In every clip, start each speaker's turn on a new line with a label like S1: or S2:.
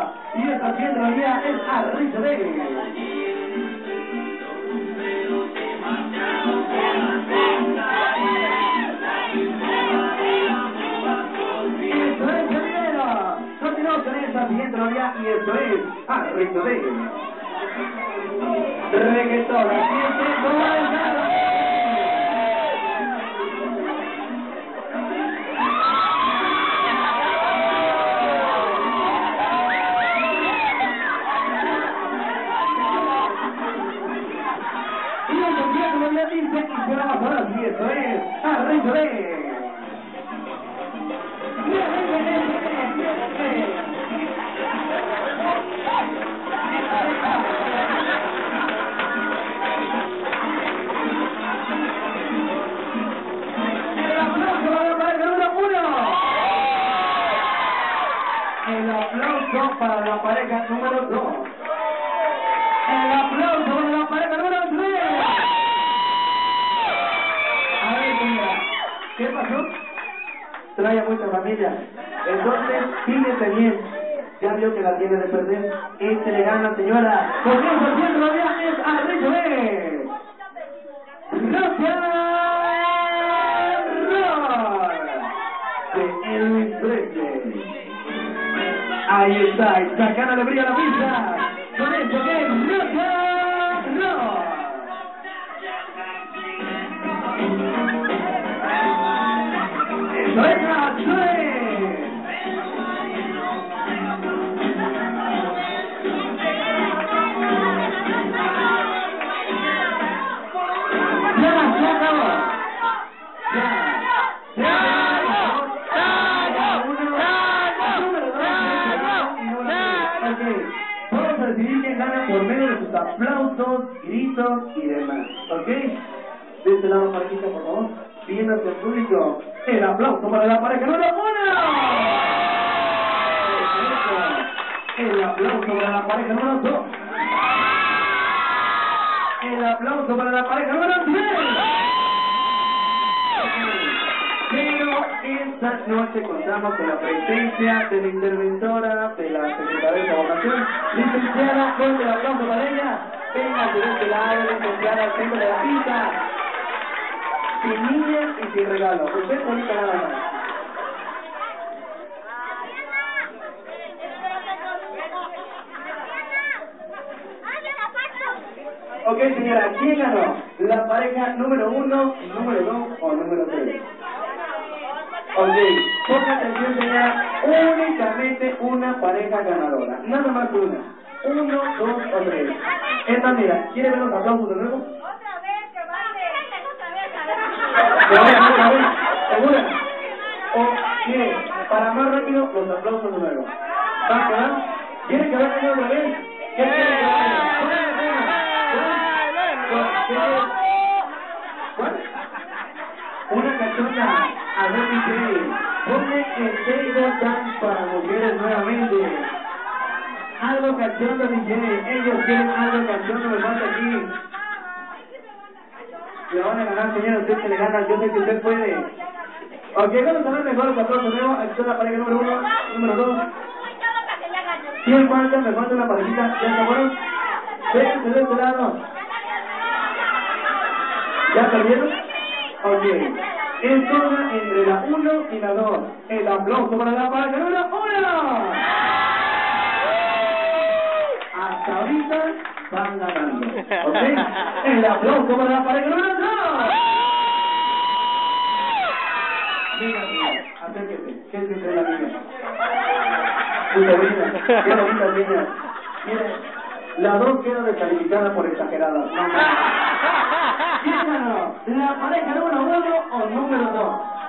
S1: Ganadora. Y esta piedra día es Arriba de. Siguiente novia y esto es Arriba de Reggaetón. Así es que y el concierto novia dice y se la va a parar. Y esto es Arriba de. El aplauso para la pareja número 2. El aplauso para la pareja número 3. A ver, señora, ¿qué pasó? Trae a mucha familia. Entonces, fíjese bien. Ya vio que la tiene de perder. Este le gana, señora. Comienza siendo los viajes a Rico de Rock. De Elvis Presley. Ahí está, sacando alegría a la pista. Con esto que es Rock. Eso es la por medio de sus aplausos, gritos y demás, ¿ok? De este lado, parejita, por favor, bien hacia el público, el aplauso para la pareja número 1. El aplauso para la pareja número 2. El aplauso para la pareja número 3. Pero esta noche contamos con la presencia de la interventora de la Secretaría de Gobernación, licenciada, fuerte el aplauso para ella. Venga de este lado, licenciada, al centro de la pista. Sin niñas y sin regalo. Usted solita nada más. Ok, señora, ¿quién ganó? ¿La pareja número 1, número 2 o número 3? Ok, ponga atención, señora, únicamente una pareja ganadora, nada más una. 1, 2 o 3. Esta, mira, ¿quiere ver los aplausos de nuevo?
S2: Otra vez, que vale.
S1: ¿Que vaya otra vez? ¿Segura? ¿O quiere, para más rápido, los aplausos de nuevo? ¿Va a quedar? ¿Quiere que vaya otra vez? ¿Qué quiere que vaya? Una cachona. A ver, DJ, ponle el table dance para mujeres nuevamente. Algo cachondo, DJ. Ellos quieren algo cachondo, me falta aquí. Le van a ganar, señora, usted se le gana, yo sé que usted puede. Ok, vamos a ver mejor los aplausos nuevos. Aquí está la pareja número 1, número 2. ¿Quién falta? Me falta una parejita. ¿Ya está bueno? Véanse de este lado. ¿Ya perdieron? Ok. Es toda entre la 1 y la 2. El aplauso para la pareja número 1. Hasta ahorita van ganando. ¿Ok? El aplauso para la pareja número 2. Mira, acérquese. ¿Qué es entre la niña? Su sobrina. Qué bonita niña. Mire, la 2 queda descalificada por exagerada. No, no. ¿Quién ganó? ¿La pareja número 1 o número 2?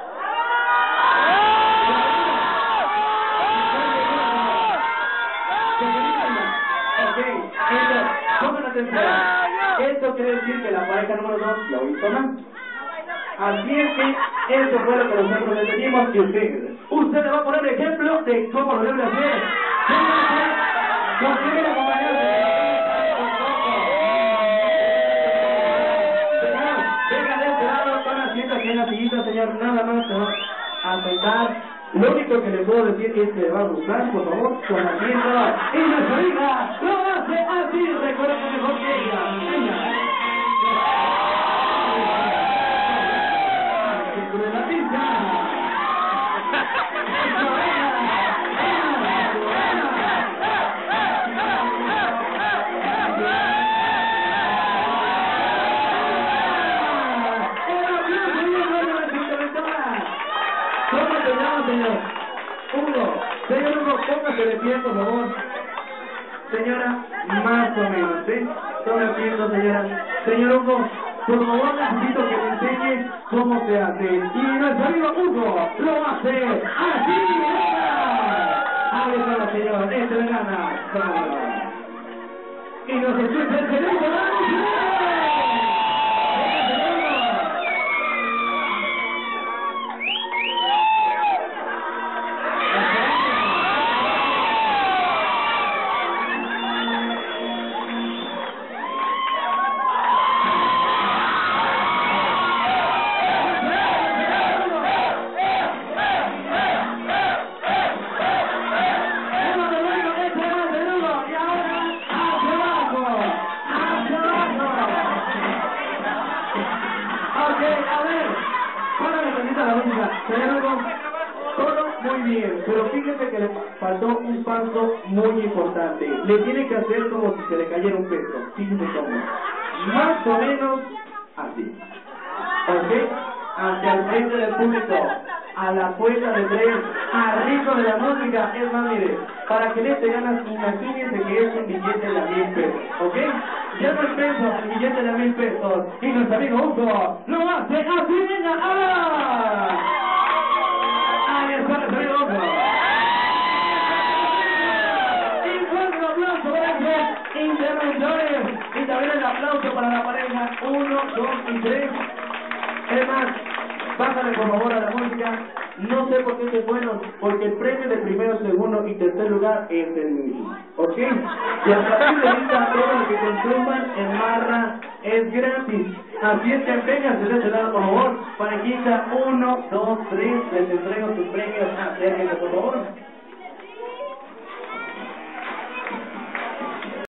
S1: Ok, pongan atención. Esto quiere decir que la pareja número 2 lo hizo mal. Así es que eso fue lo que nosotros le pedimos que usted le va a poner ejemplo de cómo lo debe hacer. Nos quiere acompañar. Venga de este lado, para siéntate en la sillita, señor, nada más se va a sentar. Lo único que le puedo decir es que le va a gustar, por favor, con la tienda. Y nuestra hija lo hace así, recuerda que mejor que ella. Venga. ¡De la pista! ¿Cómo se llama, señor? Hugo. Señor Hugo, póngase de pie, por favor. Señora, más o menos, ¿sí? Tome asiento, señora. Señor Hugo, por favor, necesito que me enseñe cómo se hace. Y nuestro amigo Hugo lo hace así. Ahí está la señora, este le gana. Y nos escucha el segundo, ¡vamos! Todo muy bien, pero fíjese que le faltó un paso muy importante. Le tiene que hacer como si se le cayera un peso. Fíjese cómo. Más o menos así. ¿Ok? Hacia el frente del público. A la cuenta de 3. Al ritmo de la música. Es más, mire, para que le te ganas, imagínense que es un billete de 1000 pesos. ¿Ok? Ya no es peso, el billete de 1000 pesos. Y nuestro amigo Hugo lo hace así. ¡Venga! ¡Ah! Ahí está nuestro amigo Hugo. Y fuerte el aplauso para esos interventores. Y también el aplauso para la pareja 1, 2 y 3. Es más, bájale por favor a la música. No sé por qué se fueron, porque el premio de primero, segundo y tercer lugar es el mismo. ¿Ok? Y a partir de ahorita todo lo que consuman en Marra es gratis. Así es que vénganse de este lado, por favor. Parejita 1, 2, 3, les entrego sus premios. Acérquense, por favor.